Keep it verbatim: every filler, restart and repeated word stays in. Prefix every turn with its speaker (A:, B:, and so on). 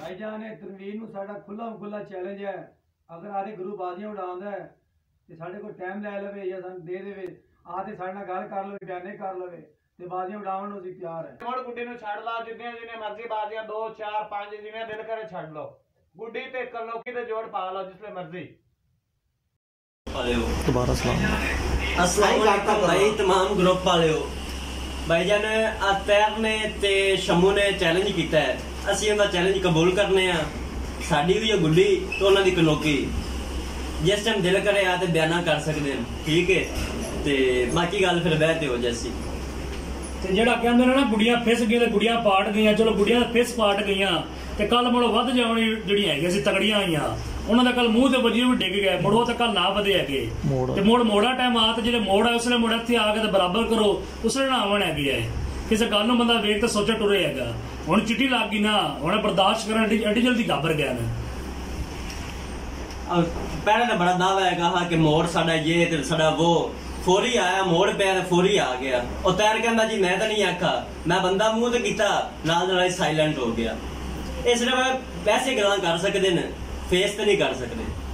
A: भाईजान ने तनवीर नूं साडा खुला खुला चैलेंज है, अगर आदे गुरु बाजियां उड़ांदा है ते साडे कोल टाइम लै लवे या सानूं दे देवे, आदे साडे नाल गल कर लवे, बयाने कर लवे ते बाजियां उड़ाउण नूं असीं तैयार है।
B: मोड़ गुड्डी नूं छड्ड ला, जिन्ने जिन्ने मर्जी बाजियां दो चार पांच जिन्ने दिल करे छड्ड लो, गुड्डी ते कलौकी दे जोड़ पा लो जिसले मर्जी।
C: दोबारा सलाम अस्सलाम वालेकुम भाई तमाम ग्रुप वालेओ। भाईजान अतैर ने ते शमू ने चैलेंज किया है, असीं उनका चैलेंज कबूल करने आ। साडी भी है गुड्डी तो उन्हां दी कनोकी, जिस टाइम दिल करे आ ते बयाना कर सकते हैं, ठीक है। ते बाकी गल फिर बहते हो जैसी
D: ते जेड़ा कहंदे ने ना गुड़ियां फिस गई ते गुड़ियां पाट गईयां, चलो गुड़ियां फिस पाट गईयां ते कल मुड़ वध जावणी जेड़ी हैगी सी तगड़ियां आईयां, उन्हां दा कल मूंह ते वजिए भी डिग गए, मुड़ो ते कल ना वधे हैगे ते मुड़ मोड़ा टाइम आ ते जेड़े मोड़ है उसले मुड़ इत्थे आ के ते बराबर करो, उसले ना आवण हैगी है। किसी गल नूं बंदा वेख ते सोचे टुरे हैगा, हुण चिट्टी लग गई ना, हुण बर्दाश्त करन एडी जल्दी घाबर गया ना।
C: पहले तो बड़ा दावा है कि मोड़ साडा ये ते साडा वो, फौरी आया मोड़ पे फौरी आ गया। और तैर कहंदा जी मैं तो नहीं आखा, मैं बंदा मूंह ते कीता नाल नाल साइलेंट हो गया। इस सिर्फ वैसे गल्लां कर सकदे ने, फेस ते नहीं कर सकदे।